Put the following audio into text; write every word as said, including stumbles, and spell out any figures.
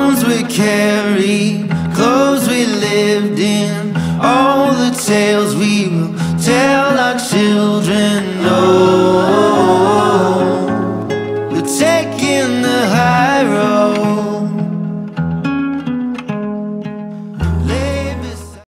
Homes we carried, clothes we lived in, all the tales we will tell our children.